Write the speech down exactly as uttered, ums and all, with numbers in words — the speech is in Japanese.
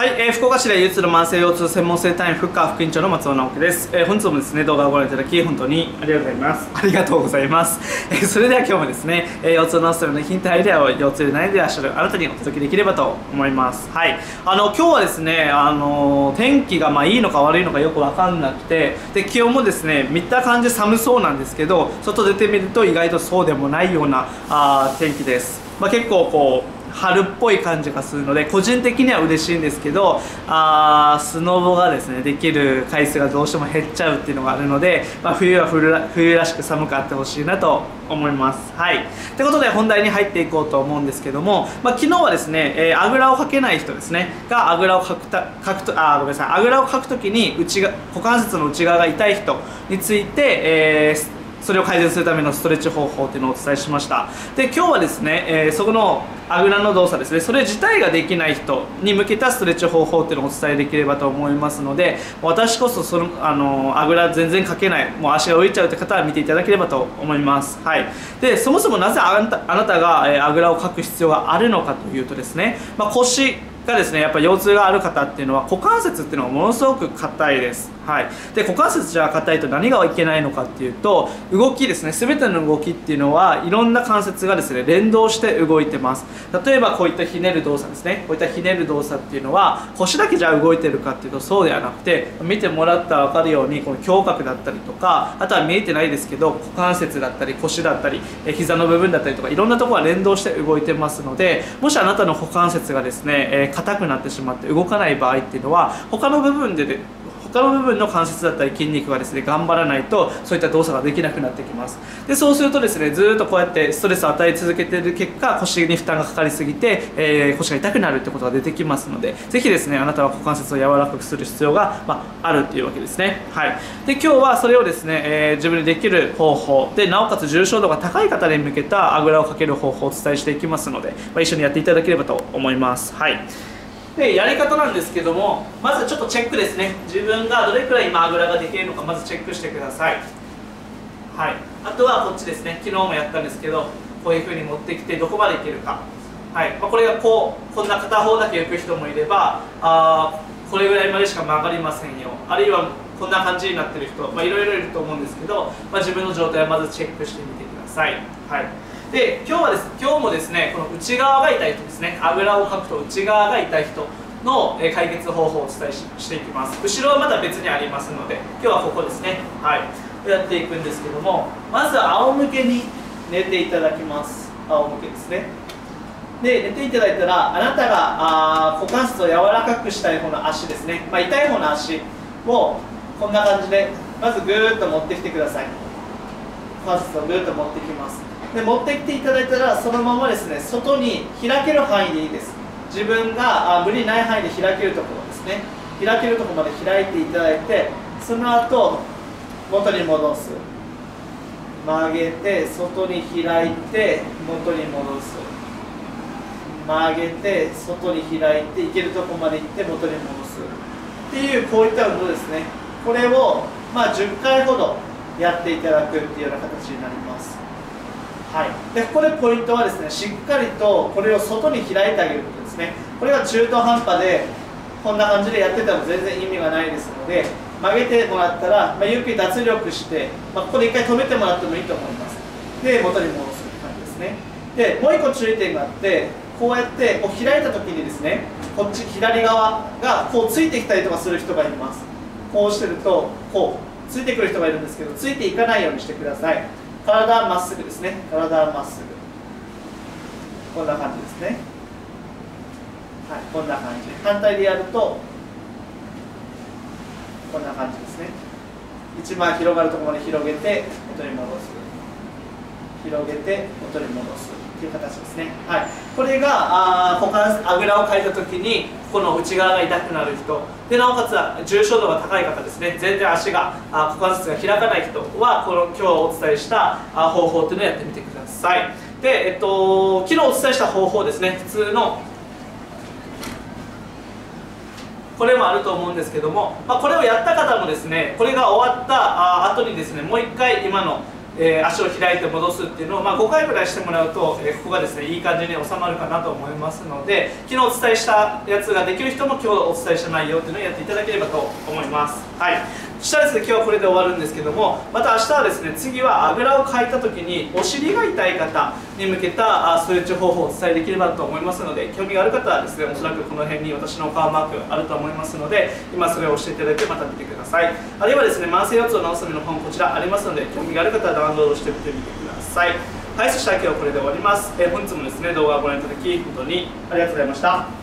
はい、えー、福岡市で唯一の慢性腰痛専門整体院、フッカー副院長の松尾直樹です。えー、本日もですね、動画をご覧いただき、本当にありがとうございます。ありがとうございます。えー、それでは今日もですね、えー、腰痛の治すためのヒントアイデアを腰痛で悩んでいらっしゃるあなたにお届けできればと思います。はい、あの、今日はですね、あのー、天気がまあいいのか悪いのかよくわかんなくて、で、気温もですね、見た感じ寒そうなんですけど、外出てみると意外とそうでもないようなあ天気です。まあ、結構こう、春っぽい感じがするので個人的には嬉しいんですけど、あースノボがですねできる回数がどうしても減っちゃうっていうのがあるので、まあ、冬は冬ら冬らしく寒くあってほしいなと思います。はい、ということで本題に入っていこうと思うんですけども、まあ、昨日はですね、えー、あぐらをかけない人ですねがあぐらをかくたかくとあごめんなさいあぐらをかくときに内が股関節の内側が痛い人について、えーそれを改善するためのストレッチ方法っていうのをお伝えしました。で、今日はですね、えー、そこのあぐらの動作ですね、それ自体ができない人に向けたストレッチ方法っていうのをお伝えできればと思いますので、私こそそのあのあぐら全然かけない、もう足が浮いちゃうって方は見ていただければと思います。はい。で、そもそもなぜあなたあなたが、えー、あぐらをかく必要があるのかというとですね、まあ、腰がですねやっぱ腰痛がある方っていうのは股関節っていうのがものすごく硬いです。はい、で股関節じゃ硬いと何がいけないのかっていうと、動きですね、全ての動きっていうのはいろんな関節がですね連動して動いてます。例えばこういったひねる動作ですね、こういったひねる動作っていうのは腰だけじゃ動いてるかっていうとそうではなくて、見てもらったら分かるようにこの胸郭だったりとか、あとは見えてないですけど股関節だったり腰だったりえ膝の部分だったりとかいろんなところが連動して動いてますので、もしあなたの股関節がですね、えー、硬くなってしまって動かない場合っていうのは他の部分で、で他の部分の関節だったり筋肉がですね頑張らないとそういった動作ができなくなってきます。でそうするとですねずっとこうやってストレスを与え続けている結果、腰に負担がかかりすぎて、えー、腰が痛くなるってことが出てきますので、ぜひですねあなたは股関節を柔らかくする必要が、まあ、あるっていうわけですね。はい、で今日はそれをですね、えー、自分でできる方法で、なおかつ重症度が高い方に向けたあぐらをかける方法をお伝えしていきますので、まあ、一緒にやっていただければと思います。はい、でやり方なんですけども、まずちょっとチェックですね。自分がどれくらい今あぐらができるのかまずチェックしてください。はい、あとはこっちですね、昨日もやったんですけどこういうふうに持ってきてどこまでいけるか。はい、まあ、これがこうこんな片方だけ行く人もいれば、あこれぐらいまでしか曲がりませんよ、あるいはこんな感じになってる人、まあ、いろいろいると思うんですけど、まあ、自分の状態をまずチェックしてみてください。はい、で今日はです今日もですねこの内側が痛い人ですね、あぐらをかくと内側が痛い人の解決方法をお伝え し, していきます。後ろはまた別にありますので、今日はここですね、はい、やっていくんですけども、まずは仰向けに寝ていただきます。仰向けですね。で寝ていただいたら、あなたがあ股関節を柔らかくしたい方の足ですね、まあ、痛い方の足をこんな感じでまずぐーっと持ってきてください。股関節をぐーっと持ってきます。で持ってきていただいたら、そのままですね外に開ける範囲でいいです。自分があ無理ない範囲で開けるところですね、開けるところまで開いていただいて、その後元に戻す、曲げて外に開いて元に戻す、曲げて外に開いていけるところまで行って元に戻すっていう、こういった運動ですね。これをまあじゅっかいほどやっていただくっていうような形になります。はい、でここでポイントはですね、しっかりとこれを外に開いてあげることですね。これが中途半端でこんな感じでやってても全然意味がないですので、曲げてもらったら、まあ、ゆっくり脱力して、まあ、ここで一回止めてもらってもいいと思います。で元に戻すって感じですね。でもう一個注意点があって、こうやってこう開いた時にですね、こっち左側がこうついてきたりとかする人がいます。こうしてるとこうついてくる人がいるんですけど、ついていかないようにしてください。体はまっすぐですね。体はまっすぐ。こんな感じですね。はい、こんな感じ。反対でやると、こんな感じですね。一番広がるところまで広げて、元に戻す。広げて、元に戻す。という形ですね。はい、これがあ股関あぐらをかいたときにこの内側が痛くなる人で、なおかつ重症度が高い方ですね、全然足があ股関節が開かない人はこの今日お伝えしたあ方法というのをやってみてください。で、えっと、昨日お伝えした方法ですね、普通のこれもあると思うんですけども、まあ、これをやった方もですね、これが終わったあ後にですねもう一回今のえー、足を開いて戻すっていうのを、まあ、ごかいぐらいしてもらうと、えー、ここがですねいい感じに収まるかなと思いますので、昨日お伝えしたやつができる人も今日お伝えした内容っていうのをやっていただければと思います。はい、そしたらですね、今日はこれで終わるんですけども、また明日はですね、次はあぐらをかいた時にお尻が痛い方に向けたストレッチ方法をお伝えできればと思いますので、興味がある方はですね、おそらくこの辺に私の顔マークあると思いますので、今それを押していただいてまた見てください。あるいはですね、慢性腰痛を治すための本こちらありますので、興味がある方はダウンロードしてみてみてください。はい、そしたら今日はこれで終わります。えー、本日もですね、動画をご覧いただき本当にありがとうございました。